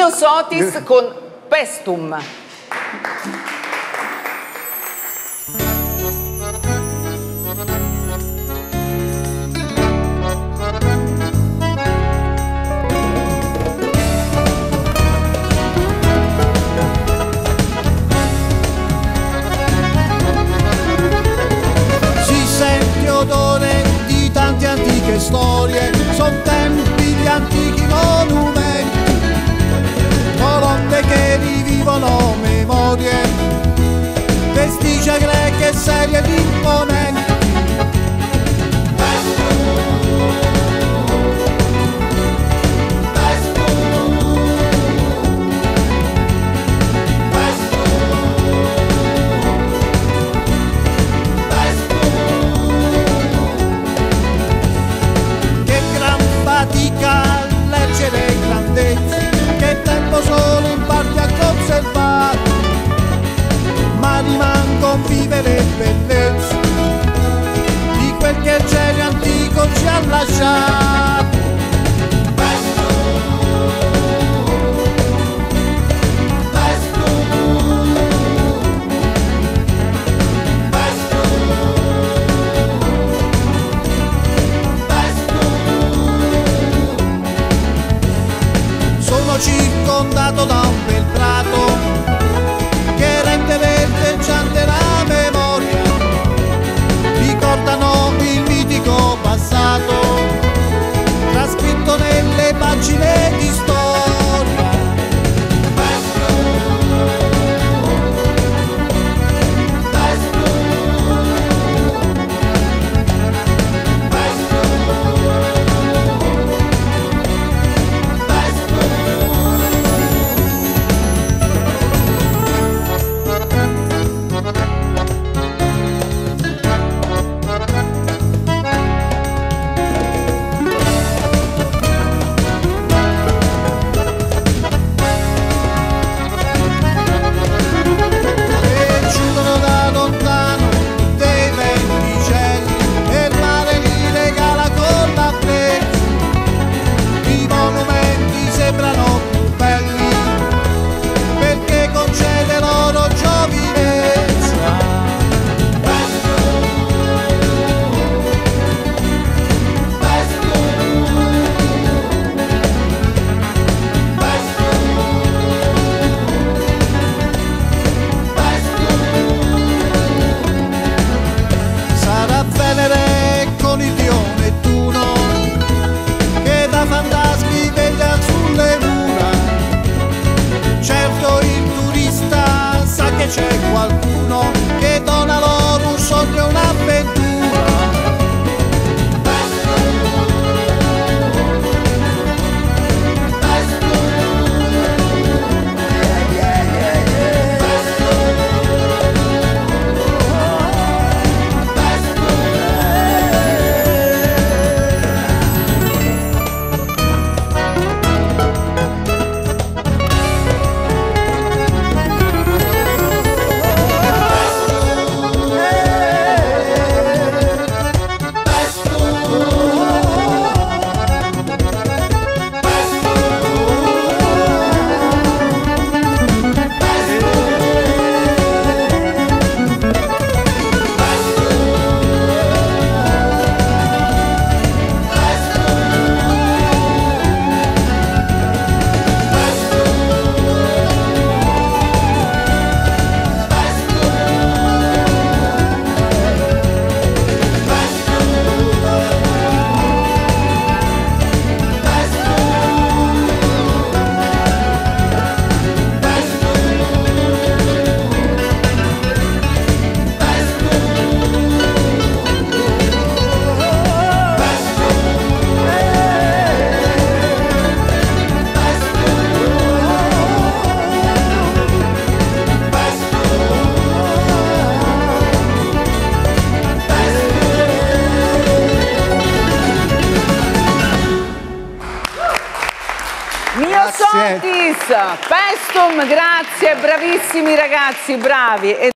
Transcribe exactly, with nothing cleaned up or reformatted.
Mio Sotis con Pestum. Si sente odore di tante antiche storie, son tempi di antichi monumenti, colonne che rivivono memorie, vestigia greche serie ed imponenti. Che gran fatica a leggere i grandezzi, che tempo solo in parte a conservare, ma rimangon vivere bellezze di quel che il genio antico ci ha lasciato. Sono circondato da un bel prato che rende verdeggiante la memoria, ricordano il mitico passato trascritto nelle pagine di storia. Sembrano più belli perché concede loro giovinezza. Sarà Venere con il dio Nettuno che da fantasmi veglia sulle mura. Certo il turista sa che c'è qualcuno che dona loro un sogno e un'avventura. Mio Sotis, Pestum, grazie, bravissimi ragazzi, bravi.